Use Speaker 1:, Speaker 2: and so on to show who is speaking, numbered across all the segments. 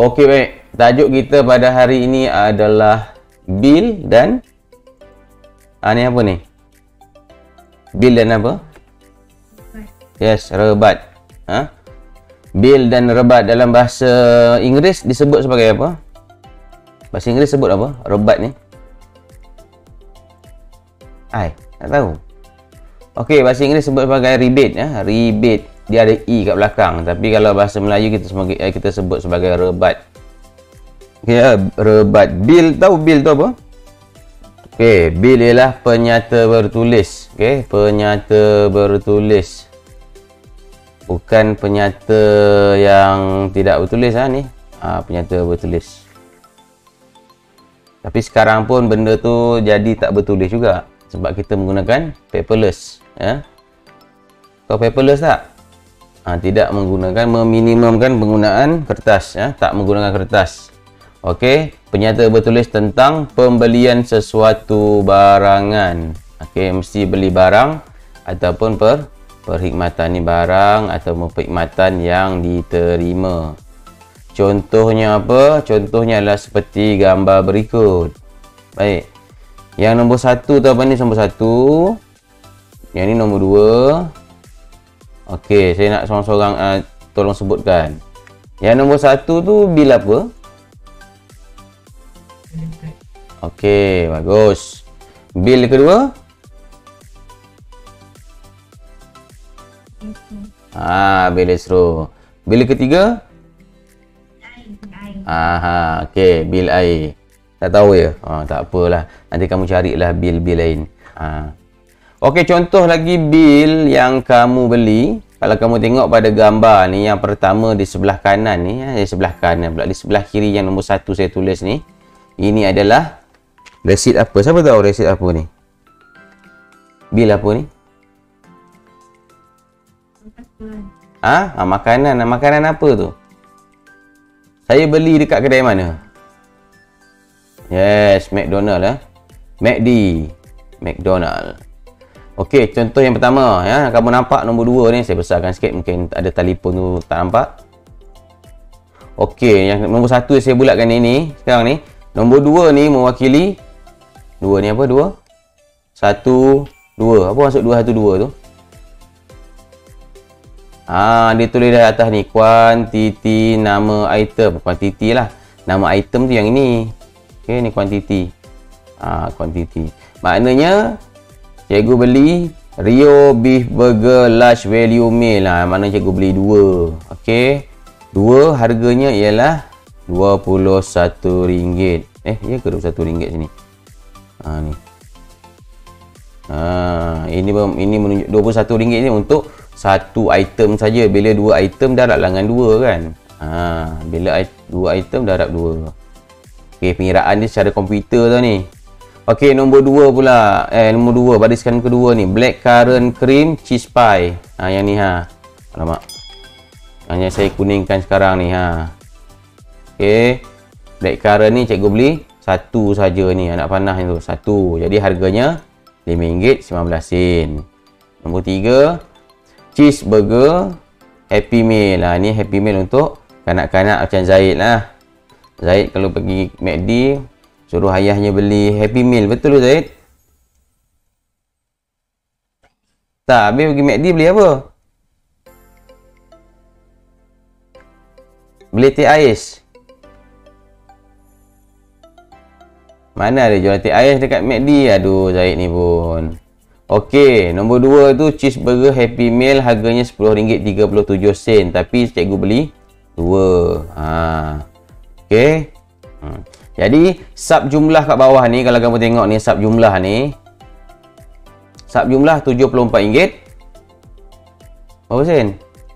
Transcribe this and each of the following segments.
Speaker 1: Okey, baik. Tajuk kita pada hari ini adalah bil dan ni apa ni? Bil dan apa? Yes, rebat. Bil dan rebat dalam bahasa Inggeris disebut sebagai apa? Bahasa Inggeris sebut apa? Rebat ni. Tak tahu. Okey, bahasa Inggeris sebut sebagai rebate ya. Rebate. Dia ada E kat belakang. Tapi kalau bahasa Melayu kita sebut sebagai rebat. Okey, rebat. Bil, tahu bil tu apa? Okey, bil ialah penyata bertulis. Okey, penyata bertulis. Bukan penyata yang tidak bertulis ni. Penyata bertulis. Tapi sekarang pun benda tu jadi tak bertulis juga. Sebab kita menggunakan paperless. Kau paperless tak? Tidak menggunakan, meminimumkan penggunaan kertas. Tak menggunakan kertas. Okey, penyata bertulis tentang pembelian sesuatu barangan. Okey, mesti beli barang ataupun perkhidmatan ni barang atau perkhidmatan yang diterima. Contohnya apa? Contohnya adalah seperti gambar berikut. Baik. Yang nombor 1 tu apa ni? Nombor 1. Yang ni nombor 2. Okey, saya nak seorang-seorang tolong sebutkan. Yang nombor 1 tu bil apa? Okey, bagus. Bil kedua? Bil elektro. Bil ketiga? Okey, bil air. Tak tahu ya? Tak apalah. Nanti kamu carilah bil-bil lain. Okey, contoh lagi bil yang kamu beli. Kalau kamu tengok pada gambar ni, yang pertama di sebelah kanan ni, di sebelah kanan pula, di sebelah kiri yang nombor 1 saya tulis ni, ini adalah resit apa? Siapa tahu resit apa ni? Bil apa ni? Makanan. Makanan apa tu? Saya beli dekat kedai mana? Yes, McDonald McD. McDonald. Okey, contoh yang pertama ya. Kamu nampak nombor 2 ni, saya besarkan sikit, mungkin ada telefon tu tak nampak. Okey, yang nombor 1 saya bulatkan ini sekarang ni. Nombor 2 ni mewakili 2 ni apa? 2 1 2. Apa maksud 2 1 2 tu? Dia tulis di atas ni kuantiti nama item. Kuantiti lah. Nama item tu yang ini. Okey, ni kuantiti. Kuantiti. Maknanya cikgu beli Rio Beef Burger Large Value Meal. Mana cikgu beli 2. Okey. 2 harganya ialah RM21. Ya ke RM21 sini? Ni. Ini menunjuk RM21 ni untuk satu item saja. Bila 2 item darab dengan 2 kan. Bila 2 item darab 2. Okey, pengiraan dia secara komputer tu ni. Okey, nombor 2 pula. Nombor 2 barisan kedua ni, blackcurrant cream cheese pie. Yang ni alamak. Yang saya kuningkan sekarang ni Okey. Blackcurrant ni cikgu beli satu saja ni, anak panah tu satu. Jadi harganya RM5.19. Nombor 3, cheeseburger Happy Meal. Ni Happy Meal untuk kanak-kanak macam Zaid lah. Zaid kalau pergi McD suruh ayahnya beli Happy Meal. Betul tu Zaid? Tak, habis pergi McD beli apa? Beli teh ais. Mana ada jual teh ais dekat McD? Aduh, Zaid ni pun. Okey, nombor 2 tu cheeseburger Happy Meal, harganya RM10.37. Tapi cikgu beli 2. Okey. Jadi sub jumlah kat bawah ni, kalau kamu tengok ni sub jumlah ni. Sub jumlah RM74. Berapa sen?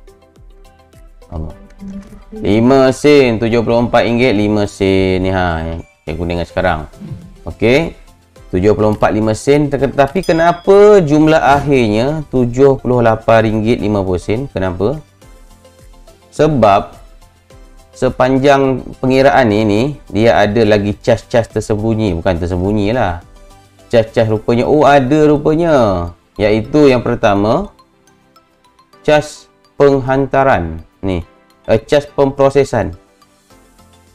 Speaker 1: 5 sen. RM74, 5 sen ni cikgu dengar sekarang. Okey. RM74.5 sen. Tetapi kenapa jumlah akhirnya RM78.50? Kenapa? Sebab sepanjang pengiraan ni dia ada lagi cas-cas tersembunyi. Bukan tersembunyi lah. Cas-cas rupanya. Ada rupanya. Iaitu yang pertama, cas penghantaran. Ni. Cas pemprosesan.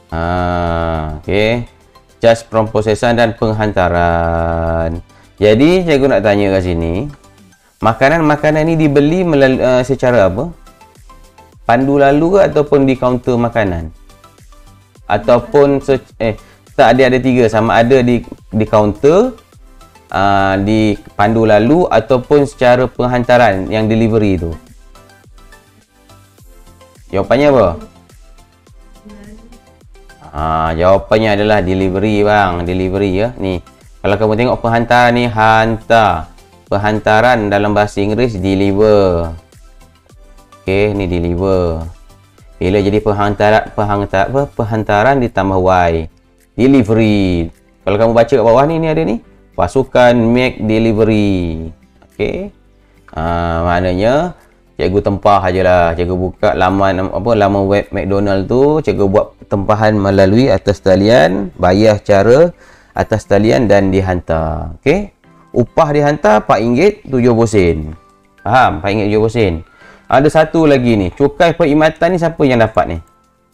Speaker 1: Okey. Jas pemprosesan dan penghantaran. Jadi cikgu nak tanya kat sini, makanan-makanan ni dibeli melalui secara apa? Pandu lalu ke ataupun di kaunter makanan? Ataupun tak, ada tiga, sama ada di kaunter, di pandu lalu ataupun secara penghantaran yang delivery tu. Jawapannya apa? Jawapannya adalah delivery bang, delivery ya. Ni, kalau kamu tengok penghantaran ni, hantar. Penghantaran dalam bahasa Inggeris deliver. Okey, ni deliver. Bila jadi penghantaran ditambah Y, delivery. Kalau kamu baca kat bawah ni ada ni, pasukan make delivery. Okey. Maknanya cikgu tempah ajalah. Cikgu buka laman web McDonald tu, cikgu buat tempahan melalui atas talian, bayar cara atas talian dan dihantar. Okey. Upah dihantar RM4.70. Faham? RM4.70. Ada satu lagi ni, cukai perkhidmatan ni siapa yang dapat ni?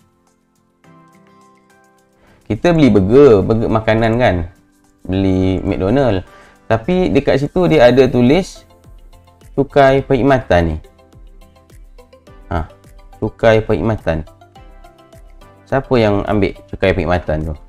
Speaker 1: Kita beli burger makanan kan, beli McDonald, tapi dekat situ dia ada tulis cukai perkhidmatan ni. Cukai perkhidmatan. Siapa yang ambil cukai perkhidmatan tu?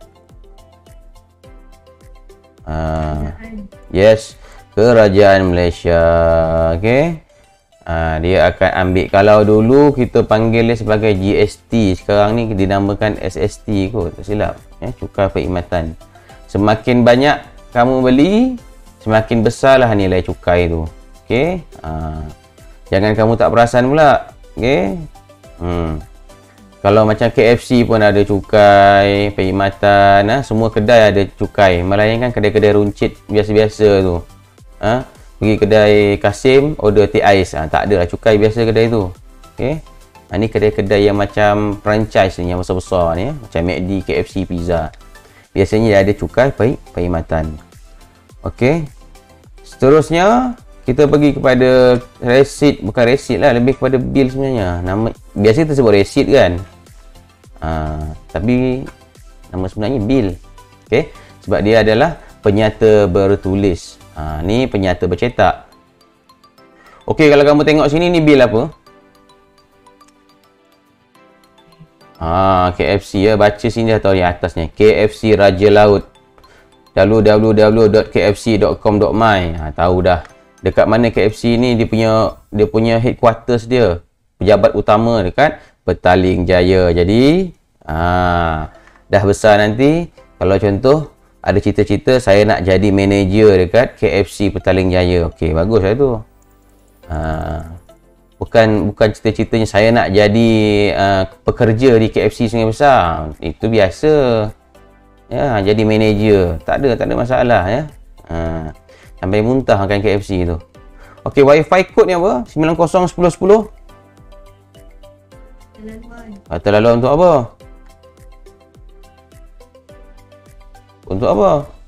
Speaker 1: Yes, Kerajaan Malaysia. Okey. Dia akan ambil. Kalau dulu kita panggil dia sebagai GST, sekarang ni dinamakan SST kot, tak silap ya, cukai perkhidmatan. Semakin banyak kamu beli, semakin besarlah nilai cukai tu. Okey. Jangan kamu tak perasan pula. Okey. Kalau macam KFC pun ada cukai perkhidmatan, semua kedai ada cukai, melainkan kedai-kedai runcit biasa-biasa tu. Pergi kedai Kasim, order teh ais, tak ada lah cukai biasa kedai tu. Okey. Ni kedai-kedai yang macam franchise ni, yang besar-besar ni, macam McD, KFC, pizza. Biasanya dia ada cukai perkhidmatan. Okey. Seterusnya kita pergi kepada resit, bukan resit lah, lebih kepada bil sebenarnya. Biasa kita sebut resit kan. Tapi nama sebenarnya bil. Okey. Sebab dia adalah penyata bertulis. Ni penyata bercetak. Okey, kalau kamu tengok sini ni bil apa? KFC ya, baca sini dah tahu di atas ni. KFC Raja Laut. www.kfc.com.my. Tahu dah. Dekat mana KFC ni dia punya headquarters dia. Pejabat utama dekat Petaling Jaya. Jadi dah besar nanti, kalau contoh ada cita-cita saya nak jadi manager dekat KFC Petaling Jaya. Okey, bagus lah tu. Bukan cita-citanya saya nak jadi pekerja di KFC Sungai Besar. Itu biasa. Ya, jadi manager. Tak ada masalah ya. Sampai muntah makan KFC tu. Okey, wifi code ni apa? 901010. Kata laluan untuk apa? Untuk apa?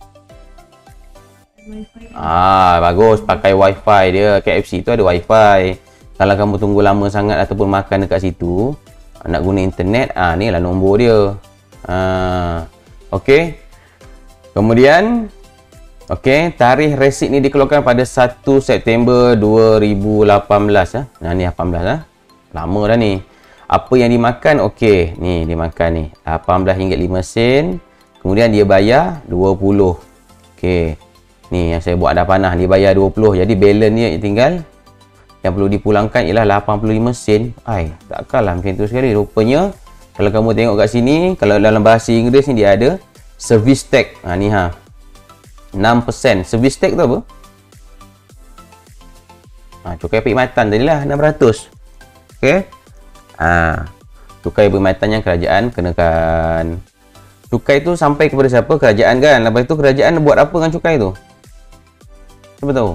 Speaker 1: Bagus, pakai wifi dia. KFC tu ada wifi. Kalau kamu tunggu lama sangat ataupun makan dekat situ, nak guna internet, ni lah nombor dia. Okey. Kemudian tarikh resit ni dikeluarkan pada 1 September 2018 ni 18 lama dah ni. Apa yang dimakan? Okey, ni dia makan ni RM18.05. Kemudian dia bayar 20. Okey. Ni yang saya buat ada panah, dia bayar 20. Jadi balance dia tinggal yang perlu dipulangkan ialah 85 sen. Takkanlah macam tu sekali. Rupanya kalau kamu tengok kat sini, kalau dalam bahasa Inggeris ni dia ada service tax. Ni 6%. Service tax tu apa? Cukai perkhidmatan tadilah 600. Okey. Cukai perkhidmatan yang kerajaan kenakan. Cukai tu sampai kepada siapa? Kerajaan kan. Lepas tu kerajaan buat apa dengan cukai tu? Siapa tahu?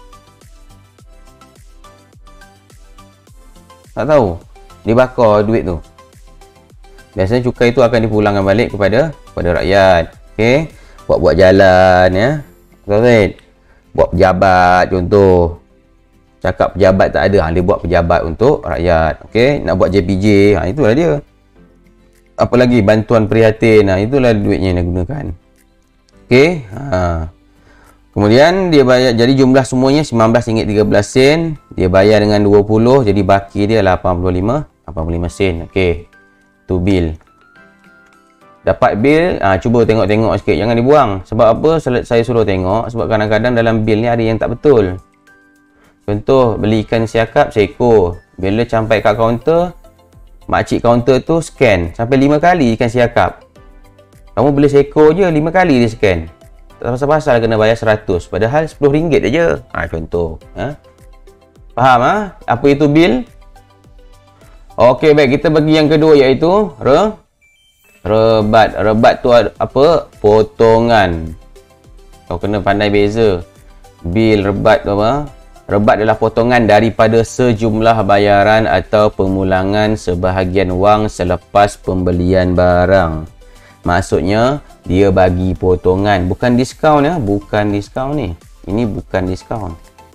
Speaker 1: Tak tahu. Dia bakar duit tu. Biasanya cukai tu akan dipulangkan balik kepada rakyat. Okey. Buat jalan ya. Betul. Buat pejabat contoh. Cakap pejabat tak ada, dia buat pejabat untuk rakyat. Okey, nak buat JPJ, itulah dia. apa lagi, bantuan prihatin. Itulah duitnya yang dia gunakan. Okey. Kemudian dia bayar, jadi jumlah semuanya RM19.13. Dia bayar dengan 20, jadi baki dia 85 sen. Okey. Tu bil. Dapat bil, cuba tengok-tengok sikit, jangan dibuang. Sebab apa saya suruh tengok? Sebab kadang-kadang dalam bil ni ada yang tak betul. Contoh, beli ikan siakap seekor. Bila sampai kat kaunter, makcik kaunter tu scan sampai 5 kali ikan siakap. Kamu beli seekor je, 5 kali dia scan. Tak pasal-pasal kena bayar 100, padahal RM10 aja. Contoh. Faham apa itu bil? Okey, baik, kita bagi yang kedua, iaitu rebat. Rebat tu apa? Potongan. Kau kena pandai beza. Bil, rebat tu apa? Rebat adalah potongan daripada sejumlah bayaran atau pemulangan sebahagian wang selepas pembelian barang. Maksudnya, dia bagi potongan. Bukan diskaun ya. Bukan diskaun ni. Ini bukan diskaun.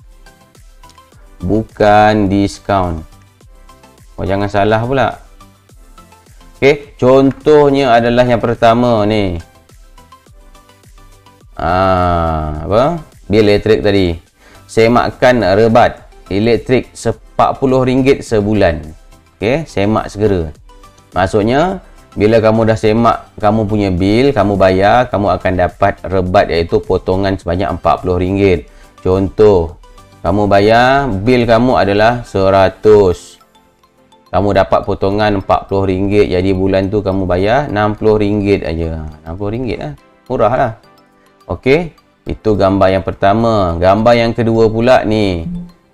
Speaker 1: Bukan diskaun. Oh, jangan salah pula. Okey, contohnya adalah yang pertama ni. Apa? Bil elektrik tadi. Semakkan rebat elektrik RM40 sebulan. Okey, semak segera. Maksudnya, bila kamu dah semak kamu punya bil, kamu bayar, kamu akan dapat rebat, iaitu potongan sebanyak RM40. Contoh, kamu bayar, bil kamu adalah 100. Kamu dapat potongan RM40, jadi bulan tu kamu bayar RM60 aja. RM60 lah. Murah lah. Okey, itu gambar yang pertama. Gambar yang kedua pula ni.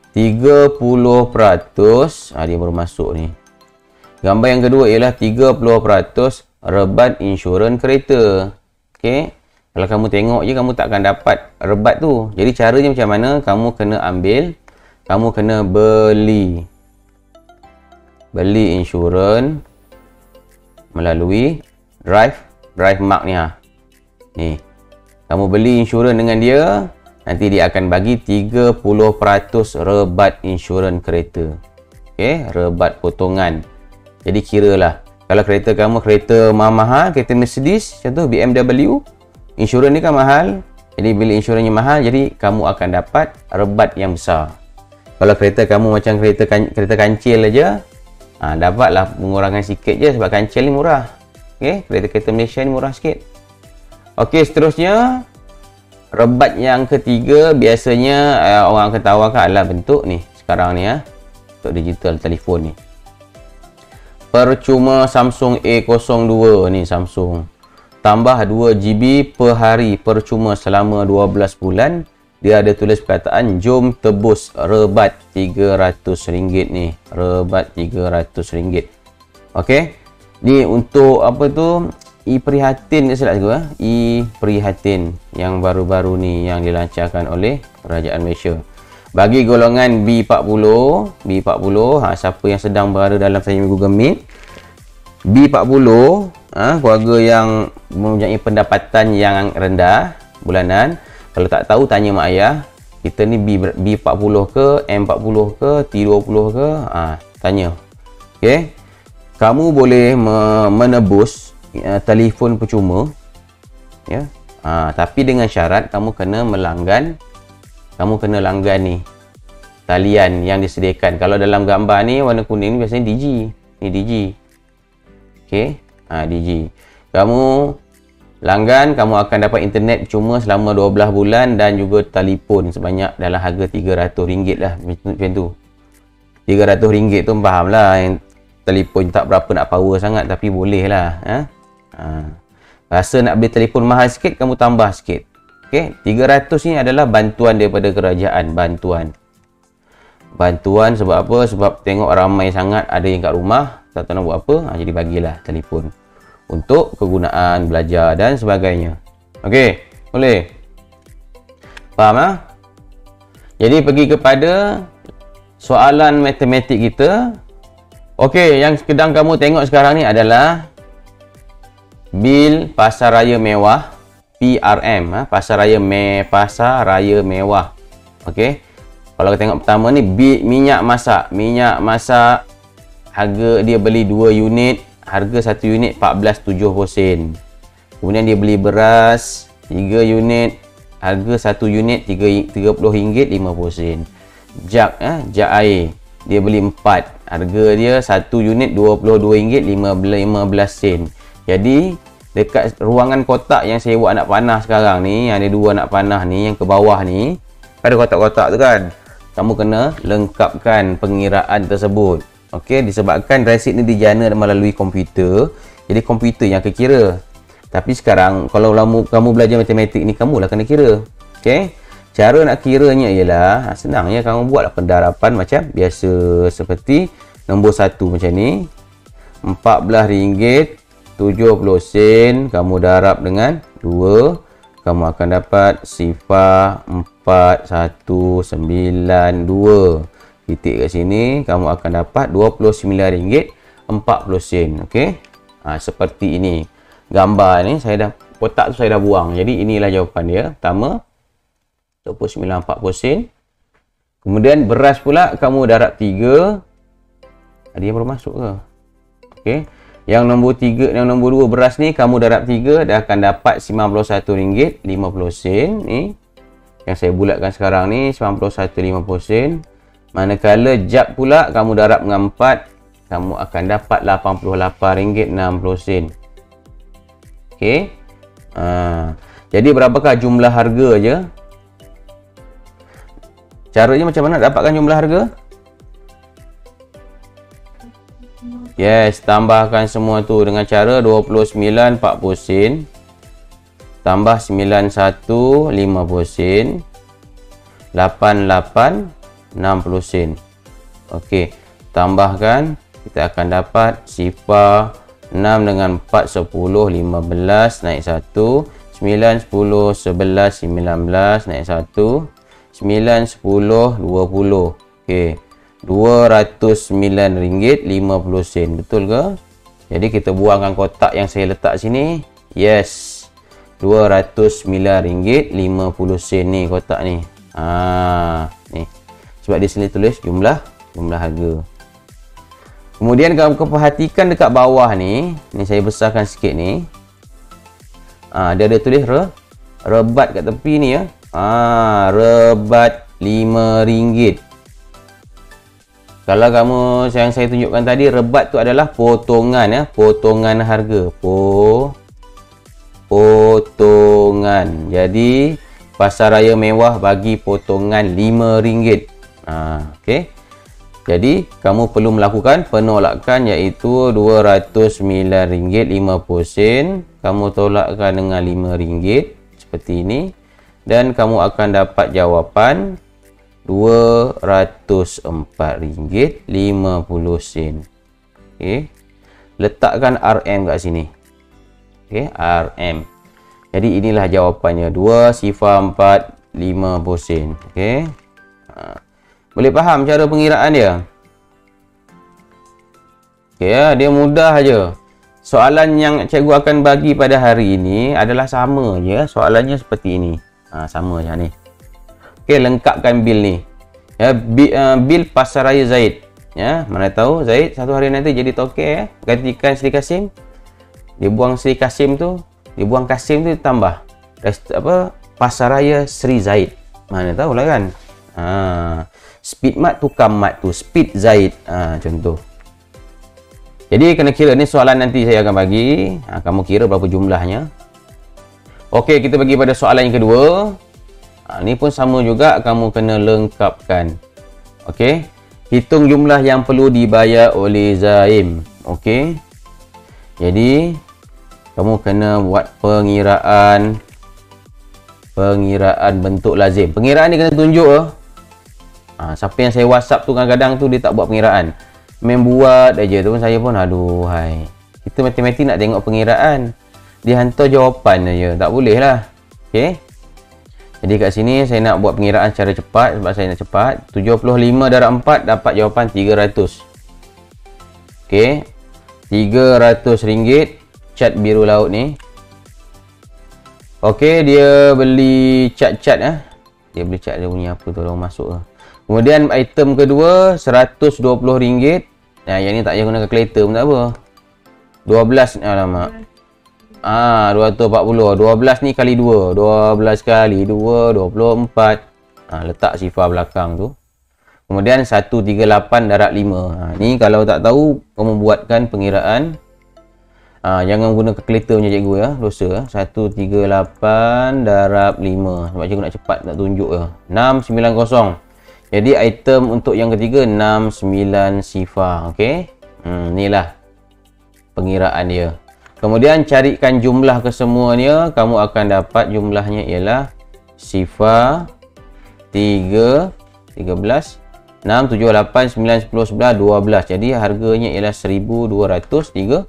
Speaker 1: 30%. Dia baru masuk ni. Gambar yang kedua ialah 30% rebat insurans kereta. Okey. Kalau kamu tengok je, kamu tak akan dapat rebat tu. Jadi caranya macam mana? Kamu kena ambil, kamu kena beli insurans melalui Drive Mark ni Ni. Kamu beli insurans dengan dia, nanti dia akan bagi 30% rebat insurans kereta. Okey, rebat potongan. Jadi kiralah, kalau kereta kamu kereta mahal, kereta Mercedes, contoh BMW, insurans ni kan mahal. Jadi bila insurans mahal, jadi kamu akan dapat rebat yang besar. Kalau kereta kamu macam kereta kancil aja, dapatlah pengurangan sikit je sebab kancil ni murah. Okey, kereta-kereta Malaysia ni murah sikit. Okey, seterusnya rebat yang ketiga biasanya orang akan tawarkan adalah bentuk ni sekarang ni untuk digital telefon ni. Percuma Samsung A02 ni, Samsung. Tambah 2GB per hari percuma selama 12 bulan. Dia ada tulis perkataan jom tebus rebat RM300 ni. Rebat RM300. Okey. Ni untuk apa tu? Prihatin ni salah aku Prihatin yang baru-baru ni yang dilancarkan oleh Kerajaan Malaysia. Bagi golongan B40, siapa yang sedang berada dalam saingan Google Meet, B40, keluarga yang mempunyai pendapatan yang rendah bulanan. Kalau tak tahu, tanya mak ayah, kita ni B40 ke, M40 ke, T20 ke, tanya. Okey. Kamu boleh menebus telefon percuma, ya. Tapi dengan syarat kamu kena langgan ni talian yang disediakan. Kalau dalam gambar ni warna kuning ni biasanya Digi. Ni Digi. Okey, Digi. Kamu langgan, kamu akan dapat internet cuma selama 12 bulan dan juga telefon sebanyak dalam harga RM300 lah, macam tu. RM300 tu faham lah, yang telefon tak berapa nak power sangat tapi boleh lah. Rasa nak beli telefon mahal sikit, kamu tambah sikit. Okey, RM300 ni adalah bantuan daripada kerajaan. Bantuan sebab apa? Sebab tengok ramai sangat ada yang kat rumah tak tahu nak buat apa, jadi bagilah telefon untuk kegunaan belajar dan sebagainya. Okey, boleh? Faham Jadi pergi kepada soalan matematik kita. Okey, yang sedang kamu tengok sekarang ni adalah bil pasaraya mewah, PRM, pasaraya mewah. Okey. Kalau kita tengok pertama ni minyak masak. Minyak masak harga dia beli 2 unit harga 1 unit 14.70 sen. Kemudian dia beli beras 3 unit, harga 1 unit RM30.50. Jak air dia beli 4, harga dia 1 unit RM22.15 sen. Jadi dekat ruangan kotak yang saya buat anak panah sekarang ni, yang ada 2 anak panah ni, yang ke bawah ni ada kotak-kotak tu kan, kamu kena lengkapkan pengiraan tersebut. Okey, disebabkan resit ni dijana melalui komputer, jadi komputer yang akan kira. Tapi sekarang kalau kamu belajar matematik ni, kamulah kena kira. Okey, cara nak kiranya ialah senangnya, kamu buatlah pendarapan macam biasa, seperti nombor 1 macam ni, RM14.70, kamu darab dengan 2, kamu akan dapat sifar 4192. Titik kat sini, kamu akan dapat RM29.40. Okey, seperti ini gambar ni. Saya dah kotak tu saya dah buang, jadi inilah jawapan dia. Pertama RM29.40. Kemudian beras pula kamu darab 3. Ada yang baru masuk ke? Okey, yang nombor 3, yang nombor 2 beras ni kamu darab 3, dah akan dapat RM91.50 ni. Yang saya bulatkan sekarang ni RM91.50. Manakala jak pula kamu darab dengan 4, kamu akan dapat RM88.60. Okey. Jadi berapakah jumlah harga je? Caranya macam mana dapatkan jumlah harga? Yes, tambahkan semua tu dengan cara 29.40 sen tambah 91.50 sen, 88.60 sen. Okey, tambahkan, kita akan dapat sifar 6 dengan 4, 10, 15 naik 1, 9, 10, 11, 19 naik 1, 9, 10, 20. Okey, RM209.50. Betul ke? Jadi kita buangkan kotak yang saya letak sini. Yes, RM209.50 ni kotak ni. Ni. Sebab di sini tulis jumlah harga. Kemudian kamu perhatikan dekat bawah ni. Ni saya besarkan sikit ni. Dia ada tulis rebat kat tepi ni ya. Rebat RM5. Kalau kamu yang saya tunjukkan tadi, rebat tu adalah potongan ya, potongan harga. Potongan. Jadi Pasaraya Mewah bagi potongan RM5. Okey. Jadi kamu perlu melakukan penolakan, iaitu RM209.50. Kamu tolakkan dengan RM5 seperti ini, dan kamu akan dapat jawapan RM204.50. Okey. Letakkan RM kat sini. Okey, RM. Jadi inilah jawapannya, 2.450 sen. Okey. Boleh faham cara pengiraan dia? Okey ya, dia mudah aja. Soalan yang cikgu akan bagi pada hari ini adalah sama je, soalannya seperti ini. Sama je ni. Okey, lengkapkan bil ni. Ya, bil Pasaraya Zaid. Ya, mana tahu Zaid satu hari nanti jadi tokek ya. Gantikan Sri Kasim. Dia buang Sri Kasim tu, dia buang Kasim tu tambah Pasaraya Sri Zaid. Mana tahulah kan. Speed mat tukar mat tu, speed Zaid. Contoh. Jadi kena kira, ni soalan nanti saya akan bagi. Kamu kira berapa jumlahnya. Okey, kita bagi pada soalan yang kedua. Ni pun sama juga, kamu kena lengkapkan. Okey, hitung jumlah yang perlu dibayar oleh Zaim. Okey, jadi kamu kena buat pengiraan bentuk lazim. Pengiraan ni kena tunjuk. Siapa yang saya WhatsApp tu kadang-kadang tu dia tak buat pengiraan, main buat aja tu, saya pun aduhai. Kita matematik nak tengok pengiraan, dia hantar jawapan aja, tak boleh lah. Okey. Jadi kat sini saya nak buat pengiraan secara cepat, sebab saya nak cepat. 75 darab 4 dapat jawapan 300. Okey. RM300 cat biru laut ni. Okey, dia beli cat-cat Dia beli cat, dia punya apa tu, orang masuk ke. Kemudian item kedua RM120. Yang ni tak payah guna kalkulator pun tak apa. 12 alamak. 240. 12 ni kali 2. 12 kali 2, 24. Letak sifar belakang tu. Kemudian 138 darab 5. Ni kalau tak tahu, kamu buatkan pengiraan. Jangan guna kalkulator macam cikgu ya. Dosa. 138 darab 5. Sebab cikgu nak cepat, nak tunjuk ya. 690. Jadi item untuk yang ketiga 69 sifar. Okey. Inilah pengiraan dia. Kemudian carikan jumlah kesemuanya. Kamu akan dapat jumlahnya ialah sifar 3, 13, 6, 7, 8, 9, 10, 11, 12. Jadi harganya ialah 1230.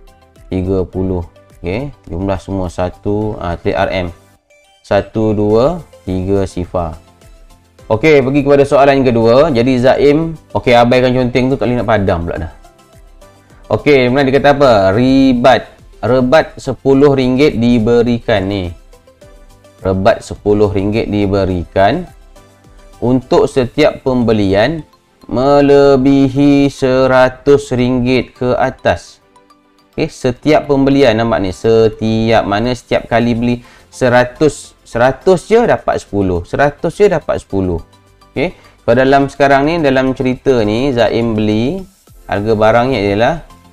Speaker 1: Okey. Jumlah semua 3RM. 1, 2, 3 sifar. Okey, pergi kepada soalan yang kedua. Jadi Zaim, okey, abaikan conteng tu, tak boleh nak padam pula dah. Okey, kemudian dia kata apa? Rebat RM10 diberikan ni. Rebat RM10 diberikan untuk setiap pembelian melebihi RM100 ke atas. Okey, setiap pembelian, nampak ni, setiap kali beli 100 je dapat 10. 100 je dapat 10. Okey. Kalau dalam sekarang ni, dalam cerita ni, Zaim beli, harga barangnya ialah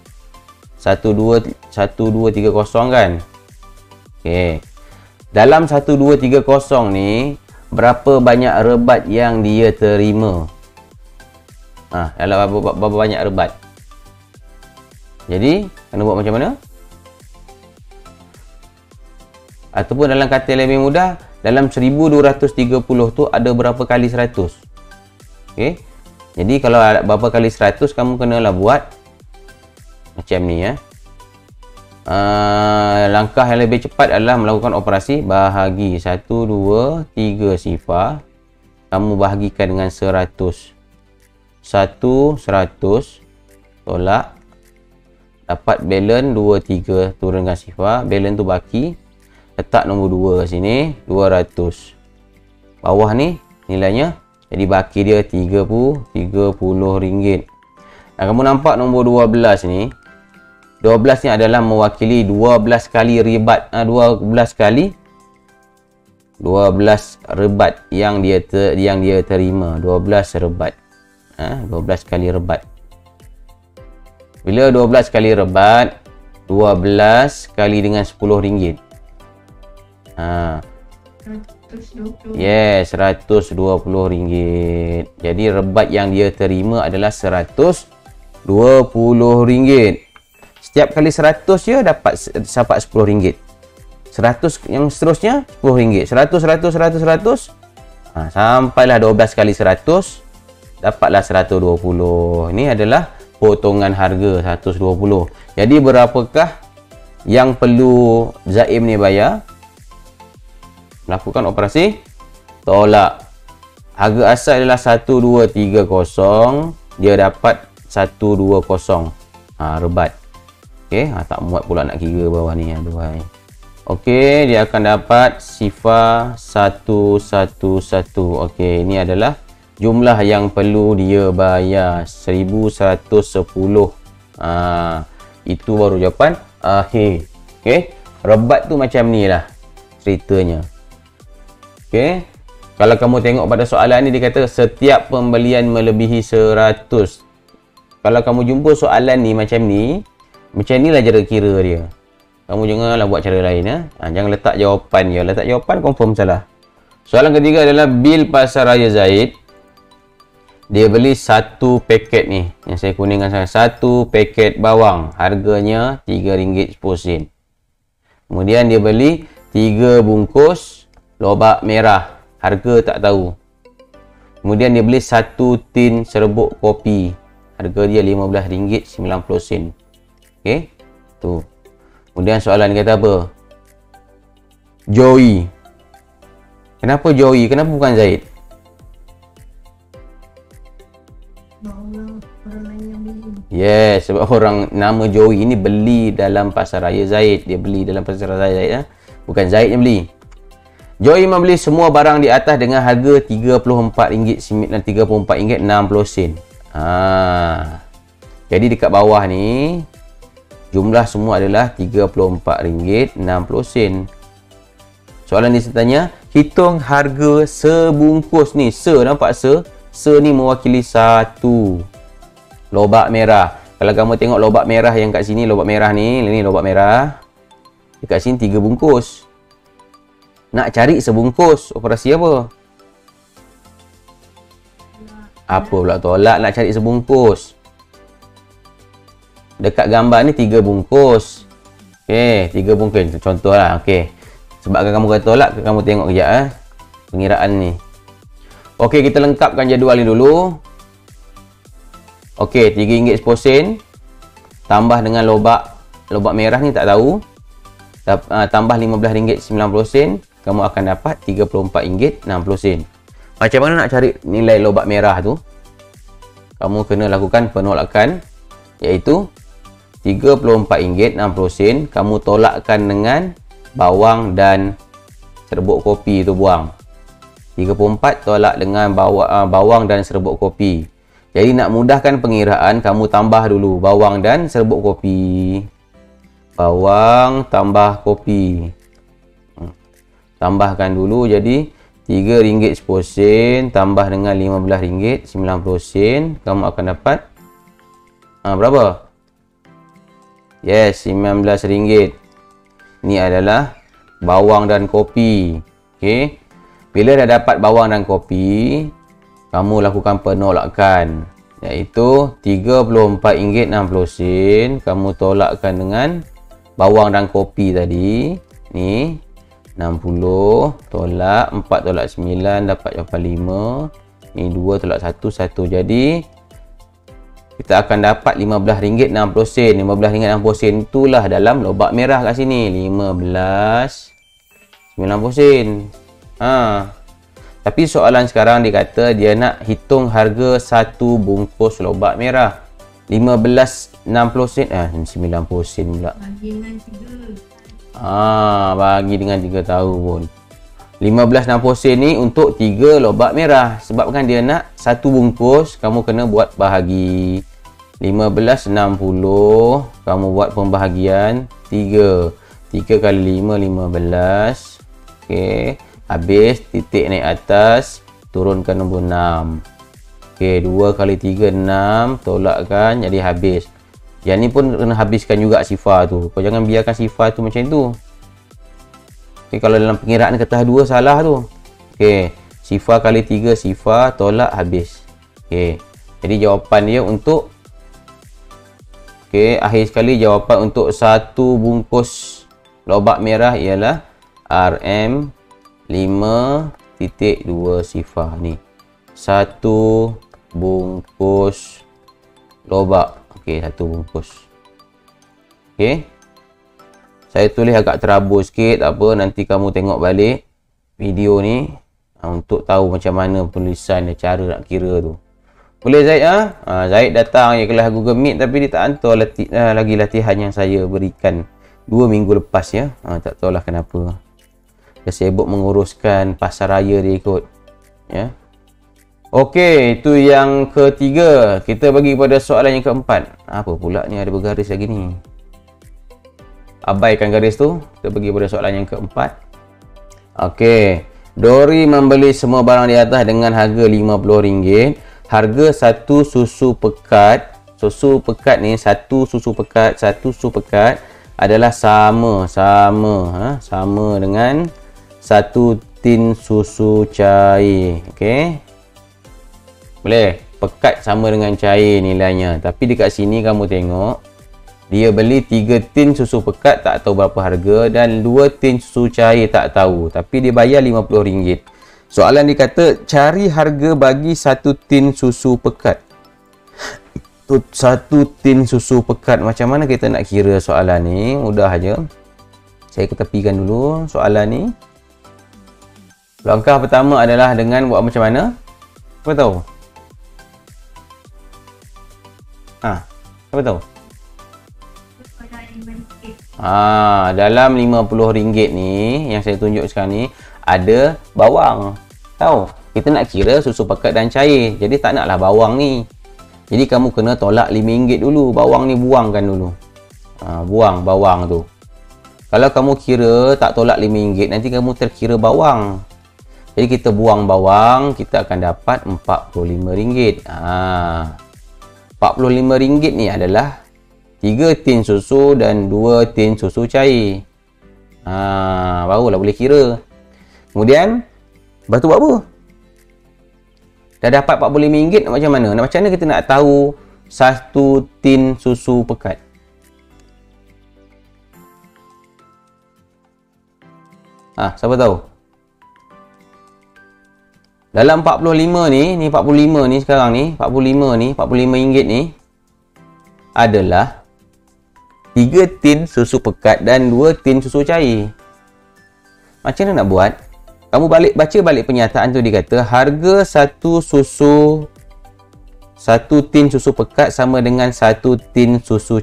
Speaker 1: 1230 kan. Okey. Dalam 1230 ni, berapa banyak rebat yang dia terima? Dalam berapa banyak rebat? Jadi, kena buat macam mana? Ataupun dalam kata yang lebih mudah, dalam 1230 tu ada berapa kali 100? Okey. Jadi kalau ada berapa kali 100, kamu kenalah buat macam ni ya. Langkah yang lebih cepat adalah melakukan operasi bahagi 1, 2, 3 sifar. Kamu bahagikan dengan 100. 100 tolak. Dapat balance 2, 3 turunkan sifar. Balance tu baki. Letak nombor 2 sini, 200. Bawah ni nilainya, jadi baki dia RM30. Kamu nampak nombor 12 ni. 12 ni adalah mewakili 12 kali rebat. 12 rebat yang dia terima. 12 rebat. 12 kali rebat. Bila 12 kali rebat, 12 kali dengan RM10. Yes, RM120. Jadi rebat yang dia terima adalah RM120. Setiap kali 100 je dapat RM10. 100 yang seterusnya RM10. 100. Sampailah 12 kali 100, dapatlah RM120. Ini adalah potongan harga RM120. Jadi berapakah yang perlu Zaim ni bayar? Melakukan operasi tolak. Harga asal adalah 1230, dia dapat 120. Rebat. Okey, tak muat pula nak kira bawah ni, aduhai. Okey, dia akan dapat sifar 111. Okey, ini adalah jumlah yang perlu dia bayar, 1110. Itu baru jawapan akhir. Okey, rebat tu macam ni lah ceritanya. Okey. Kalau kamu tengok pada soalan ni, dia kata setiap pembelian melebihi 100. Kalau kamu jumpa soalan ni macam ni lah cara kira dia. Kamu janganlah buat cara lain ya. Jangan letak jawapan je. Letak jawapan confirm salah. Soalan ketiga adalah bil Pasaraya Zahid. Dia beli satu paket ni, yang saya kuningkan sana, satu paket bawang. Harganya RM3.10. Kemudian dia beli 3 bungkus lobak merah, harga tak tahu. Kemudian dia beli 1 tin serbuk kopi, harga dia RM15.90. Okey, tu. Kemudian soalan kata apa? Joey. Kenapa Joey? Kenapa bukan Zaid? Yes, sebab orang nama Joey ni beli dalam Pasaraya Zahid. Dia beli dalam Pasaraya Zahid ya. Bukan Zaid yang beli. Joey membeli semua barang di atas dengan harga RM34.60. Jadi dekat bawah ni Jumlah semua adalah RM34.60. Soalan dia tanya, hitung harga sebungkus ni. Nampak se? Se ni mewakili satu lobak merah. Kalau kamu tengok lobak merah yang kat sini, lobak merah ni lobak merah. Dekat sini 3 bungkus. Nak cari sebungkus, operasi apa? Apa pula tolak nak cari sebungkus? Dekat gambar ni 3 bungkus. Okey, 3 bungkus. Contohlah, okey. Sebabkan kamu kata tolak, kamu tengok kejap pengiraan ni. Okey, kita lengkapkan jadual ni dulu. Okey, RM3 10 sen. Tambah dengan lobak merah ni tak tahu. Tambah RM15.90, kamu akan dapat RM34.60. Macam mana nak cari nilai lobak merah tu? Kamu kena lakukan penolakan, iaitu RM34.60 kamu tolakkan dengan bawang dan serbuk kopi tu buang. 34 tolak dengan bawang dan serbuk kopi. Jadi nak mudahkan pengiraan, kamu tambah dulu bawang dan serbuk kopi. Bawang tambah kopi. Tambahkan dulu jadi RM3.10 tambah dengan RM15.90. Kamu akan dapat berapa? Yes, RM19. Ini adalah bawang dan kopi. Okey. Bila dah dapat bawang dan kopi, kamu lakukan penolakan, iaitu RM34.60 kamu tolakkan dengan bawang dan kopi tadi. Ni 60 tolak 4 tolak 9 dapat jawapan 5. Ni 2 tolak 1 1. Jadi kita akan dapat RM15.60. RM15.60 itulah dalam lobak merah kat sini. RM15.90. Tapi soalan sekarang dia kata dia nak hitung harga satu bungkus lobak merah. RM15.60. 90 sen pula. Bagi dengan 3. Bagi dengan 3 tahun. RM15.60 ni untuk 3 lobak merah. Sebabkan dia nak satu bungkus, kamu kena buat bahagi. RM15.60 kamu buat pembahagian 3. 3 kali 5 15. Okey, habis titik naik atas, turunkan nombor 6. Okey, 2 kali 3 6, tolakkan jadi habis. Yang ni pun kena habiskan juga sifar tu. Kau jangan biarkan sifar tu macam tu. Okey, kalau dalam pengiraan kertas 2 salah tu. Okey, sifar kali 3 sifar, tolak habis. Okey. Jadi jawapan dia untuk akhir sekali jawapan untuk satu bungkus lobak merah ialah RM5.2 sifar ni. Satu bungkus lobak. Okey, satu bungkus. Okey. Saya tulis agak terabur sikit, tak apa, nanti kamu tengok balik video ni untuk tahu macam mana penulisan dan cara nak kira tu. Boleh Zaid? Zaid datang je kelas Google Meet tapi dia tak hantar lagi latihan yang saya berikan 2 minggu lepas ya. Tak tahulah kenapa. Dia sibuk menguruskan pasar raya dia ikut. Ya. Okey, itu yang ketiga. Kita bagi pada soalan yang keempat. Apa pula ni ada bergaris lagi ni? Abaikan garis tu. Kita bagi pada soalan yang keempat. Okey. Dori membeli semua barang di atas dengan harga RM50. Harga satu susu pekat. Susu pekat ni, satu susu pekat adalah sama dengan satu tin susu cair. Okey. Boleh? Pekat sama dengan cair nilainya. Tapi dekat sini kamu tengok, dia beli 3 tin susu pekat tak tahu berapa harga dan 2 tin susu cair tak tahu. Tapi dia bayar RM50. Soalan dia kata cari harga bagi 1 tin susu pekat. 1 tin susu pekat. Macam mana kita nak kira soalan ni? Mudah aja. Saya ketepikan dulu soalan ni. Langkah pertama adalah dengan buat macam mana? Apa tahu? Apa tahu? Dalam RM50 ni yang saya tunjuk sekarang ni ada bawang. Tahu? Kita nak kira susu pekat dan cair. Jadi tak naklah bawang ni. Jadi kamu kena tolak RM5 dulu. Bawang ni buangkan dulu. Buang bawang tu. Kalau kamu kira tak tolak RM5, nanti kamu terkira bawang. Jadi kita buang bawang, kita akan dapat RM45. RM45 ni adalah 3 tin susu dan 2 tin susu cair. Barulah boleh kira. Kemudian, lepas tu buat apa? Dah dapat RM45, macam mana? Macam mana kita nak tahu 1 tin susu pekat? Siapa tahu? Dalam 45 ni 45 ni sekarang ni, 45 ni, RM45 ni adalah 3 tin susu pekat dan 2 tin susu cair. Macam mana nak buat? Kamu baca balik pernyataan tu, dia kata harga 1 tin susu pekat sama dengan 1 tin susu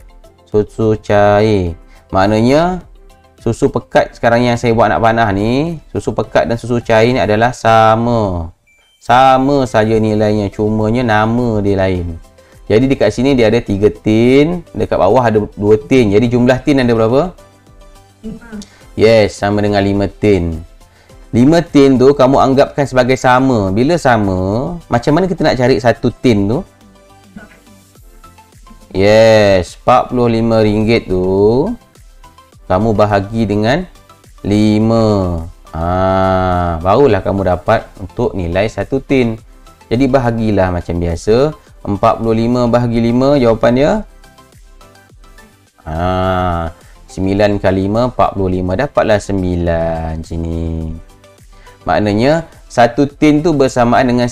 Speaker 1: cair. Maknanya susu pekat sekarang yang saya buat nak panah ni, susu pekat dan susu cair ni adalah sama. Sama saja nilainya, cumanya nama dia lain. Jadi dekat sini dia ada 3 tin, dekat bawah ada 2 tin. Jadi jumlah tin ada berapa? 5. Yes, sama dengan 5 tin. 5 tin tu kamu anggapkan sebagai sama. Bila sama, macam mana kita nak cari 1 tin tu? Yes, RM45 tu kamu bahagi dengan 5. Barulah kamu dapat untuk nilai 1 tin. Jadi bahagilah macam biasa. 45 bahagi 5, jawapan dia 9 kali 5, 45. Dapatlah 9 sini. Maknanya 1 tin tu bersamaan dengan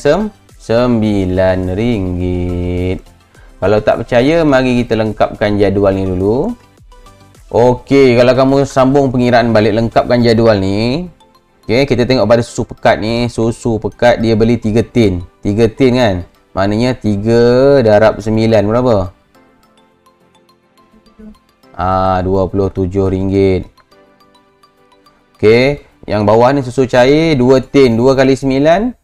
Speaker 1: RM9. Kalau tak percaya, mari kita lengkapkan jadual ni dulu. Okey, kalau kamu sambung pengiraan balik, lengkapkan jadual ni. Okey, kita tengok pada susu pekat ni. Susu pekat dia beli 3 tin. 3 tin kan? Maknanya 3 darab 9 berapa? RM27. Okey, yang bawah ni susu cair 2 tin. 2 kali 9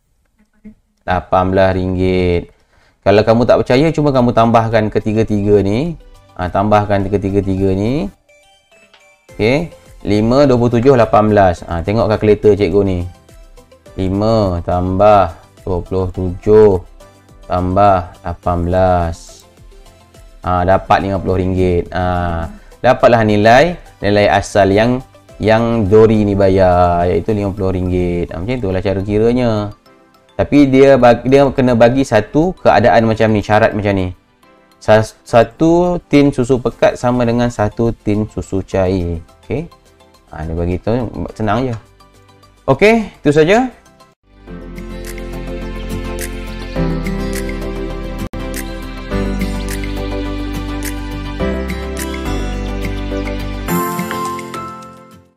Speaker 1: RM18. Kalau kamu tak percaya, cuma kamu tambahkan ketiga-tiga ni. Tambahkan ketiga-tiga ni. Okey, 5, 27, 18. Tengok kalkulator cikgu ni. 5 tambah 27 tambah 18. Dapat RM50. Dapatlah nilai asal yang Dori ni bayar, iaitu RM50. Macam itulah cara kiranya. Tapi dia kena bagi satu keadaan macam ni, syarat macam ni. 1 tin susu pekat sama dengan 1 tin susu cair. Okey. Dia bagi tu senang je. Okey, itu saja.